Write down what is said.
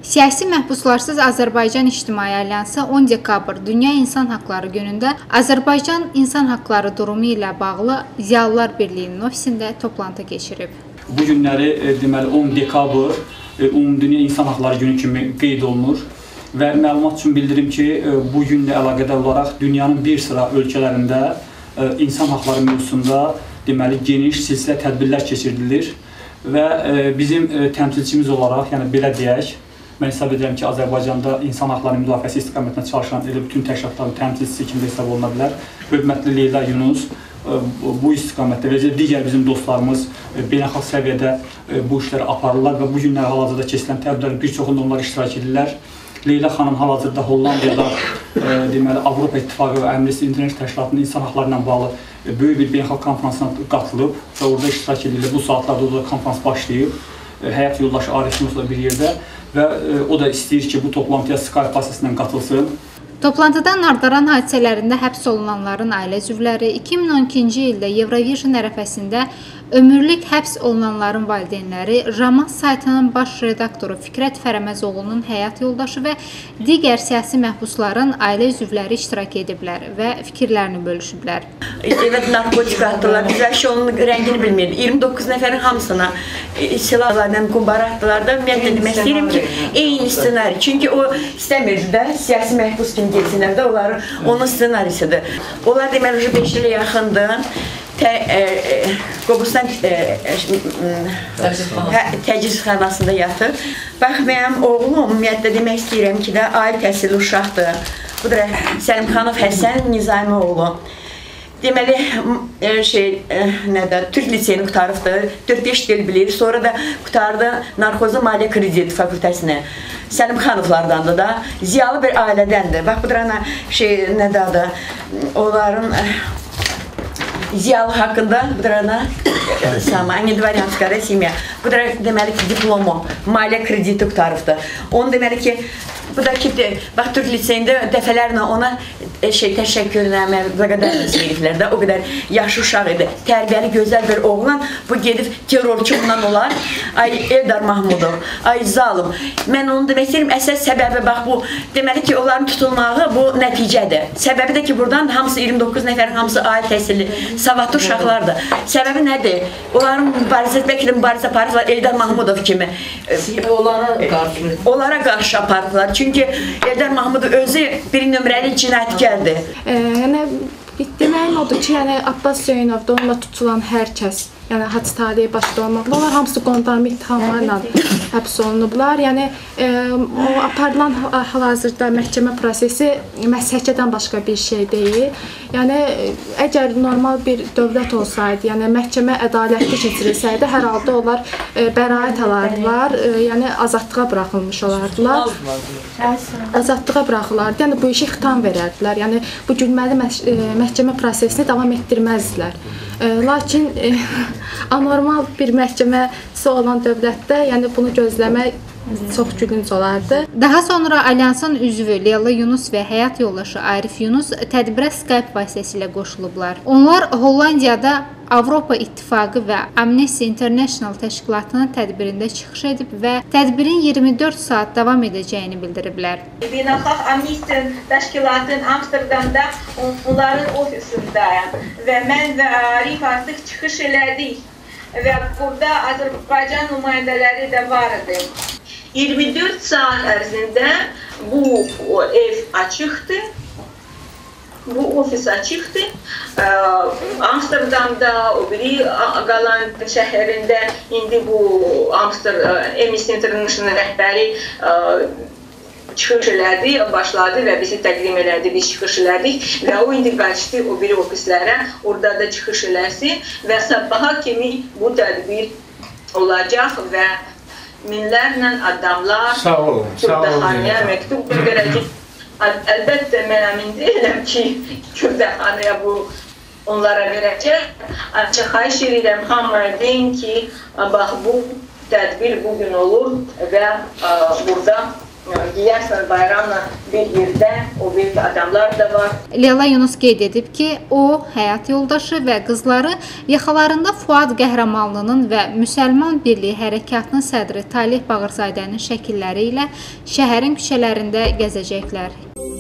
Siyasi Məhbuslarsız Azərbaycan İctimai Alyansı 10 dekabr Dünya İnsan Haqları günündə Azərbaycan İnsan Haqları durumu ilə bağlı Ziyalılar Birliyinin ofisində toplantı keçirib. Bu günləri deməli 10 dekabr Ümumdünya İnsan Haqları günü kimi qeyd olunur və məlumat üçün bildirim ki, bu günlə əlaqədar olaraq dünyanın bir sıra ölkələrində insan haqları mövzusunda deməli geniş silsilə tədbirlər keçirilir və bizim təmsilçimiz olaraq, yəni belə deyək, mən hesab edirəm ki, Azərbaycanda insan haqları müdafiəsi istiqamətində çalışan elə bütün təşkilatların təmsilçisi kimi hesab oluna bilər. Hörmətli Leyla Yunus bu istiqamətdə və digər bizim dostlarımız beynəlxalq səviyyədə bu işləri aparırlar və bu günlər hal-hazırda keçirilən tədbirlərin bir çoxunda onlar iştirak edirlər. Leyla xanım hal-hazırda Hollandiyada deməli Avropa İttifaqı və Amnesty International təşkilatının insan haqları ilə bağlı böyük bir beynəlxalq konferansına qatılıb və orada iştirak edirlər. Bu saatlarda orada konferans başlayıb. Həyat yoldaşı Arif Yunus'la bir yerdə və o da istəyir ki, bu toplantıya Skype vasitəsilə qatılsın. Toplantıda Nardaran hadisələrində həbs olunanların ailə üzvləri 2012-ci ildə Eurovision ərəfəsində ömürlük həbs olunanların valideynləri, Ramas saytının baş redaktoru Fikrət Fərəməzoğlu'nun həyat yoldaşı və digər siyasi məhbusların ailə üzvləri iştirak ediblər və fikirlərini bölüşüblər. Evet, narkotik attılar. Biz her şey onun rəngini bilmirdik. 29 nəfərin hamısına silahlarla kumbara attılar da mən də demək istəyirəm ki, eyni ssenari. Çünki o istəmirdi də siyasi məhbus kimi geçsinlər də onun ssenarisidir. Onlar deməli 5 ilə yaxındır. Qobustan təcrizxanasında yatır. Bax, mənim oğlum ümumiyyətlə demək istəyirəm ki, də ali təhsilli uşaqdır. Bu da Səlimxanov Həsən Nizami oğlu. Deməli, Türk liseyini qutarıbdır, 4-5 dil bilir, sonra da qutardı Narkoza Maliyyə Kredit fakültəsini. Səlimxanovlardandır da, ziyalı bir ailədəndir. Bax, bu da onların ziyalı haqqında, bu da Dvaryanskaya semya, bu da deməli ki, diplomu, maliyyə krediti qutarıbdır. Onu deməli ki, bu da ki, bax, Türk liseyində dəfələrlə ona təşəkkürləmə və qədər istəyiriklər də, o qədər yaşı uşaq idi. Tərbiyəli, gözəl bir oğlan, bu gedib terrorçu ondan olar. Ay Eldar Mahmudov, ay zalım. Mən onu demək istəyirəm, əsas səbəbi, bax, bu, deməli ki, onların tutulmağı bu nəticədir. Səbəbi də ki, buradan hamısı 29 nəfərin hamısı ali təhsilli, savadlı uşaqlardır. Səbəbi nədir? Onların mübarizə, bəlkə də mübarizə aparıblar Eldar Mahmudov kimi. Onlara qarşı aparıblar. Çünki Eldar Mahmudov özü bir nömrəli cinayətkardır. Yəni, deməyim odur ki, Abbas Hüseynovda onunla tutulan hər kəs, yəni Hacı Taliyə başda olmaqla, onlar hamısı qondarma ittihamlarla həbs olunublar. Yəni, o aparılan hal-hazırda məhkəmə prosesi məhsəkədən başqa bir şey deyil. Yəni, əgər normal bir dövlət olsaydı, yəni məhkəmə ədalətli keçirilsəydi, hər halda onlar bəraət alardılar, yəni azadlığa buraxılmış olardılar. Azadlığa buraxılardı, yəni bu işi xitam verərdilər. Yəni, bu gülməli məhkəmə prosesini davam etdirməzdilər. Lakin anormal bir məhkəməsi olan dövlətdə, yəni bunu gözləmək çox gülünc olardı. Daha sonra Alyansın üzvü Leyla Yunus və həyat yoldaşı Arif Yunus tədbirə Skype vasitəsilə qoşulublar. Onlar Hollandiyada Avropa İttifaqı və Amnesty International təşkilatının tədbirində çıxış edib və tədbirin 24 saat davam edəcəyini bildiriblər. Beynəlxalq Amnesty təşkilatının Amsterdamda onların ofisindəyəm və mən və Arif artıq çıxış elədik və burada Azərbaycan nümayəndələri də var idi. 24 saat ərzində bu ev açıqdır. Bu ofis açıqdır. Amsterdamda, o biri qalan şəhərində indi bu Amnesty International rəhbəri çıxış elədi, başladı və bizi təqdim elədi, biz çıxış elədik və o indi qaçdı o biri ofislərə, orada da çıxış eləsin və sabaha kimi bu tədbir olacaq və minlərlə adamlar Kürdəxanaya məktub göndərəcək. Əlbəttə, mən əmin deyiləm ki, Kürdəxanaya bu onlara verəcək. Ancaq xahiş edirəm, hamıya deyin ki, bax, bu tədbir bugün olur və burada giyərsən bayramla bir yerdə, o bir adamlar da var. Leyla Yunus qeyd edib ki, o, həyat yoldaşı və qızları yaxalarında Fuad Qəhrəmanlının və Müsəlman Birliyi Hərəkatının sədri Talih Bağırzadənin şəkilləri ilə şəhərin küçələrində gəzəcəklər.